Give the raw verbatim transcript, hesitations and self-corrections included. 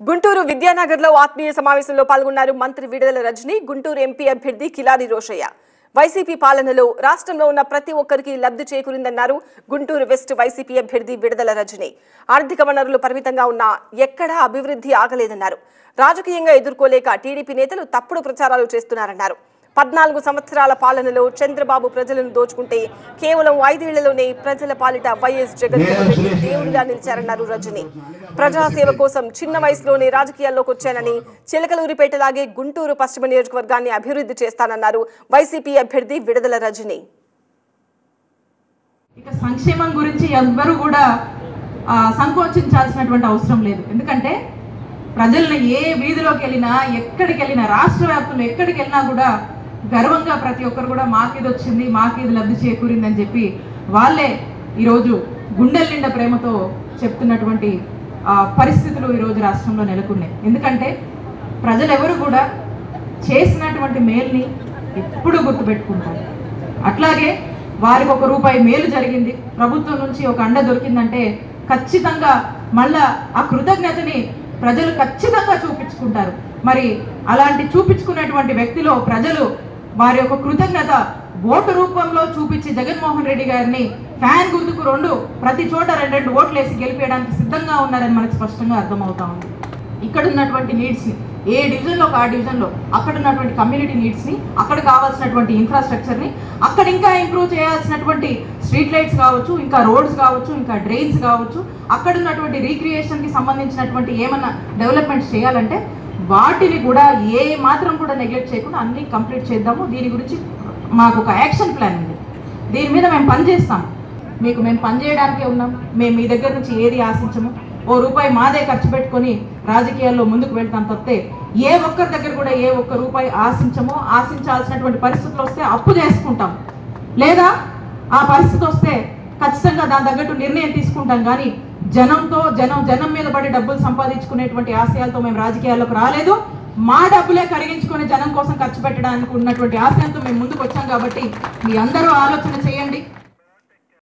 గుంటూరు విద్యానగర్లో ఆత్మీయ సమావేశంలో పాల్గొన్నారు మంత్రి విడుదల రజని. గుంటూరు ఎంపీ అభ్యర్థి కిలారి రోషయ్య. వైసీపీ పాలనలో రాష్ట్రంలో ఉన్న ప్రతి ఒక్కరికి లబ్ధి చేకూరిందన్నారు గుంటూరు వెస్ట్ వైసీపీ అభ్యర్థి విడుదల రజని. ఆర్థిక వనరులు పరిమితంగా ఉన్నా ఎక్కడా అభివృద్ధి ఆగలేదన్నారు. రాజకీయంగా ఎదుర్కోలేక టీడీపీ నేతలు తప్పుడు ప్రచారాలు చేస్తున్నారన్నారు. పద్నాలుగు సంవత్సరాల పాలనలో చంద్రబాబు ప్రజలను దోచుకుంటే కేవలం ఐదేళ్లలోనే ప్రజల పాలిట వైఎస్ జగన్మోహన్ రెడ్డి దేవుడిగా నిలిచారన్నారు రజని. ప్రజాసేవ కోసం చిన్న వయసులోనే రాజకీయాల్లోకి వచ్చానని, చిలకలూరిపేటలాగే గుంటూరు పశ్చిమ నియోజకవర్గాన్ని అభివృద్ధి చేస్తానన్నారు వైసీపీ అభ్యర్థి విడుదల రజని. ఇక సంక్షేమం గురించి ఎవ్వరూ కూడా సంకోచించాల్సినటువంటి అవసరం లేదు. ఎందుకంటే ప్రజల్ని ఏ వీధిలోకి వెళ్ళినా, ఎక్కడికి వెళ్ళినా, రాష్ట్ర వ్యాప్తంలో ఎక్కడికి వెళ్ళినా కూడా గర్వంగా ప్రతి ఒక్కరు కూడా మాకిది వచ్చింది, మాకిది లబ్ధి చేకూరింది అని చెప్పి వాళ్ళే ఈరోజు గుండెల నిండా ప్రేమతో చెప్తున్నటువంటి పరిస్థితులు ఈరోజు రాష్ట్రంలో నెలకొన్నాయి. ఎందుకంటే ప్రజలు ఎవరు కూడా చేసినటువంటి మేల్ని ఎప్పుడు గుర్తుపెట్టుకుంటారు. అట్లాగే వారికి ఒక రూపాయి మేలు జరిగింది, ప్రభుత్వం నుంచి ఒక అండ దొరికిందంటే ఖచ్చితంగా మళ్ళా ఆ కృతజ్ఞతని ప్రజలు ఖచ్చితంగా చూపించుకుంటారు. మరి అలాంటి చూపించుకునేటువంటి వ్యక్తిలో ప్రజలు వారి యొక్క కృతజ్ఞత ఓటు రూపంలో చూపించి జగన్మోహన్ రెడ్డి గారిని ఫ్యాన్ గుర్తుకు రెండు ప్రతి చోట రెండు రెండు ఓట్లు వేసి గెలిపేయడానికి సిద్ధంగా ఉన్నారని మనకు స్పష్టంగా అర్థమవుతా ఉంది. ఇక్కడ ఉన్నటువంటి నీడ్స్ని ఏ డివిజన్లో ఒక ఆ డివిజన్లో అక్కడ ఉన్నటువంటి కమ్యూనిటీ నీడ్స్ని, అక్కడ కావాల్సినటువంటి ఇన్ఫ్రాస్ట్రక్చర్ని, అక్కడ ఇంకా ఇంప్రూవ్ చేయాల్సినటువంటి స్ట్రీట్ లైట్స్ కావచ్చు, ఇంకా రోడ్స్ కావచ్చు, ఇంకా డ్రైన్స్ కావచ్చు, అక్కడ ఉన్నటువంటి రీక్రియేషన్కి సంబంధించినటువంటి ఏమన్నా డెవలప్మెంట్స్ చేయాలంటే వాటిని కూడా ఏ మాత్రం కూడా నెగ్లెక్ట్ చేయకుండా అన్నీ కంప్లీట్ చేద్దాము. దీని గురించి మాకు ఒక యాక్షన్ ప్లాన్ ఉంది. దీని మీద మేము పనిచేస్తాం. మీకు మేము పనిచేయడానికే ఉన్నాం. మేము మీ దగ్గర నుంచి ఏది ఆశించము. ఓ రూపాయి మాదే ఖర్చు పెట్టుకొని రాజకీయాల్లో ముందుకు వెళ్తాం తప్పితే ఏ ఒక్కరి దగ్గర కూడా ఏ ఒక్క రూపాయి ఆశించమో, ఆశించాల్సినటువంటి పరిస్థితులు వస్తే అప్పు చేసుకుంటాం, లేదా ఆ పరిస్థితి వస్తే ఖచ్చితంగా దాని తగ్గట్టు నిర్ణయం తీసుకుంటాం. కానీ జనంతో జనం జనం మీద పడి డబ్బులు సంపాదించుకునేటువంటి ఆశయాలతో మేము రాజకీయాల్లోకి రాలేదు. మా డబ్బులే కరిగించుకొని జనం కోసం ఖర్చు పెట్టడానికి ఉన్నటువంటి ఆశయంతో మేము ముందుకు వచ్చాం. కాబట్టి మీ అందరూ ఆలోచన చేయండి.